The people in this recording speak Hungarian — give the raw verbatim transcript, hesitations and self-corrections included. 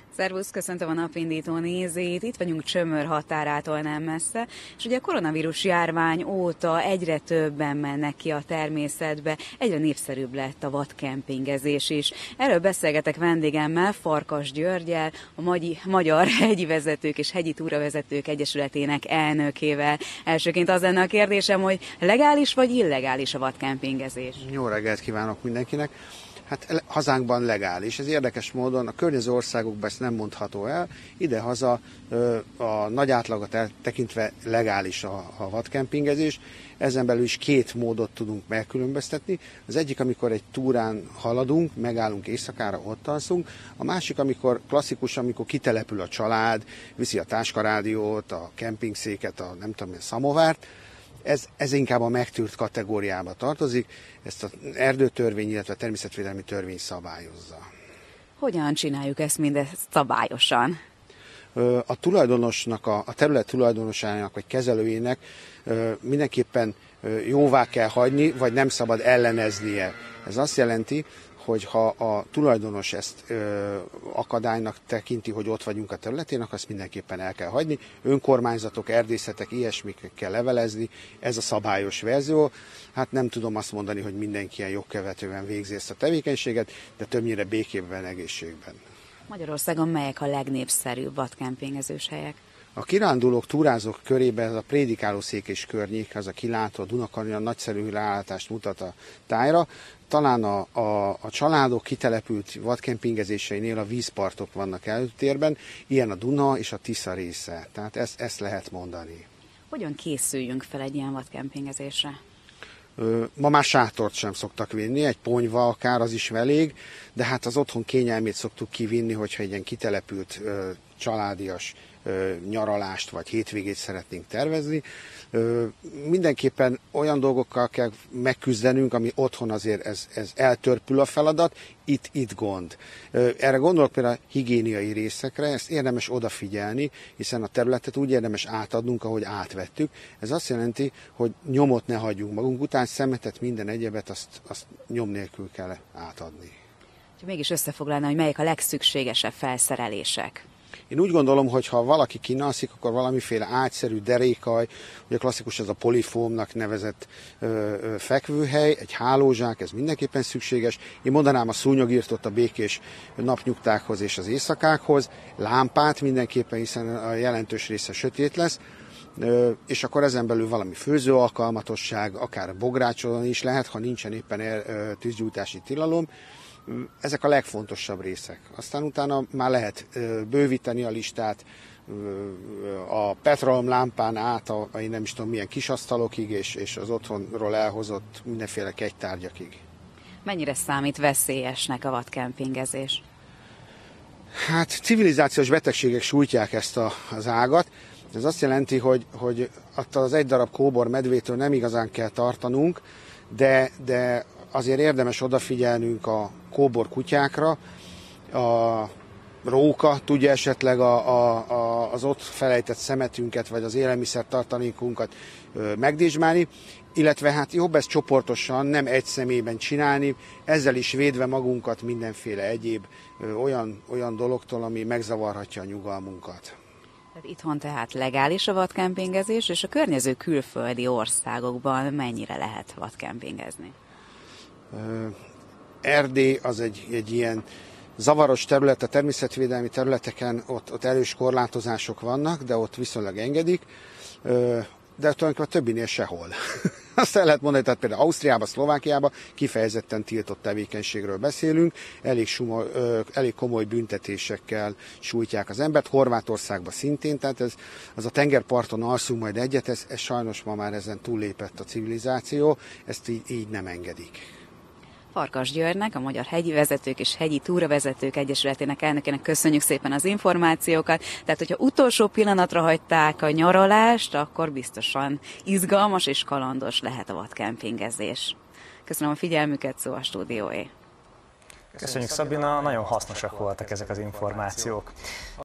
Szervusz, köszöntöm a napindító nézőit. Itt vagyunk Csömör határától nem messze, és ugye a koronavírus járvány óta egyre többen mennek ki a természetbe, egyre népszerűbb lett a vadkempingezés is. Erről beszélgetek vendégemmel, Farkas Györggyel, a Magyar Hegyi Vezetők és Hegyi Túravezetők Egyesületének elnökével. Elsőként az lenne a kérdésem, hogy legális vagy illegális a vadkempingezés? Jó reggelt kívánok mindenkinek! Hát hazánkban legális. Ez érdekes módon a környező országokban ezt nem mondható el. Idehaza a nagy átlagot tekintve legális a, a vadkempingezés. Ezen belül is két módot tudunk megkülönböztetni. Az egyik, amikor egy túrán haladunk, megállunk éjszakára, ott alszunk. A másik, amikor klasszikus, amikor kitelepül a család, viszi a táskarádiót, a kempingszéket, a nem tudom, a szamovárt. Ez, ez inkább a megtűrt kategóriába tartozik, ezt az erdőtörvény, illetve a természetvédelmi törvény szabályozza. Hogyan csináljuk ezt mindezt szabályosan? A tulajdonosnak, a, a terület tulajdonosának vagy kezelőjének mindenképpen jóvá kell hagyni, vagy nem szabad elleneznie. Ez azt jelenti, hogy ha a tulajdonos ezt ö, akadálynak tekinti, hogy ott vagyunk a területén, akkor azt mindenképpen el kell hagyni. Önkormányzatok, erdészetek, ilyesmikkel kell levelezni, ez a szabályos verzió. Hát nem tudom azt mondani, hogy mindenki ilyen jogkövetően végzi ezt a tevékenységet, de többnyire békében, egészségben. Magyarországon melyek a legnépszerűbb vadkempingezős helyek? A kirándulók, túrázók körében ez a Prédikálószék és környék, az a kilátó, a Dunakarjon nagyszerű rálátást mutat a tájra. Talán a, a, a családok kitelepült vadkempingezéseinél a vízpartok vannak előtérben, ilyen a Duna és a Tisza része. Tehát ezt, ezt lehet mondani. Hogyan készüljünk fel egy ilyen vadkempingezésre? Ma már sátort sem szoktak vinni, egy ponyva akár az is elég, de hát az otthon kényelmét szoktuk kivinni, hogyha egy ilyen kitelepült családias nyaralást vagy hétvégét szeretnénk tervezni. Mindenképpen olyan dolgokkal kell megküzdenünk, ami otthon azért ez, ez eltörpül a feladat, itt, itt gond. Erre gondolok például a higiéniai részekre, ezt érdemes odafigyelni, hiszen a területet úgy érdemes átadnunk, ahogy átvettük. Ez azt jelenti, hogy nyomot ne hagyjunk magunk után, szemetet, minden egyebet, azt, azt nyom nélkül kell átadni. Mégis összefoglalna, hogy melyek a legszükségesebb felszerelések? Én úgy gondolom, hogy ha valaki kínalszik, akkor valamiféle ágyszerű derékaj, ugye klasszikus ez a polifómnak nevezett ö, ö, fekvőhely, egy hálózsák, ez mindenképpen szükséges. Én mondanám a szúnyogirtot a békés napnyugtákhoz és az éjszakákhoz, lámpát mindenképpen, hiszen a jelentős része sötét lesz, ö, és akkor ezen belül valami főzőalkalmatosság, akár bográcsolni is lehet, ha nincsen éppen ö, tűzgyújtási tilalom. Ezek a legfontosabb részek. Aztán utána már lehet bővíteni a listát a petrolomlámpán át, a, a én nem is tudom milyen kisasztalokig, és, és az otthonról elhozott mindenféle kegytárgyakig. Mennyire számít veszélyesnek a vadkempingezés? Hát civilizációs betegségek sújtják ezt a, az ágat. Ez azt jelenti, hogy, hogy attól az egy darab kóbor medvétől nem igazán kell tartanunk, de, de azért érdemes odafigyelnünk a kóbor kutyákra, a róka tudja esetleg a, a, a, az ott felejtett szemetünket, vagy az élelmiszer tartalékunkat megdizsmálni, illetve hát jobb ezt csoportosan, nem egy személyben csinálni, ezzel is védve magunkat mindenféle egyéb ö, olyan, olyan dologtól, ami megzavarhatja a nyugalmunkat. Tehát itthon tehát legális a vadkempingezés, és a környező külföldi országokban mennyire lehet vadkempingezni? Erdély az egy, egy ilyen zavaros terület, a természetvédelmi területeken ott, ott erős korlátozások vannak, de ott viszonylag engedik, de tulajdonképpen a többinél sehol. Azt el lehet mondani, tehát például Ausztriában, Szlovákiában kifejezetten tiltott tevékenységről beszélünk, elég, suma, elég komoly büntetésekkel sújtják az embert, Horvátországban szintén, tehát ez, az a tengerparton alszunk majd egyet, ez, ez sajnos ma már ezen túllépett a civilizáció, ezt így, így nem engedik. Farkas Györgynek, a Magyar Hegyi Vezetők és Hegyi Túravezetők Egyesületének elnökének köszönjük szépen az információkat. Tehát, hogyha utolsó pillanatra hagyták a nyaralást, akkor biztosan izgalmas és kalandos lehet a vadkempingezés. Köszönöm a figyelmüket, szó a stúdióé. Köszönjük, Szabina, nagyon hasznosak voltak ezek az információk.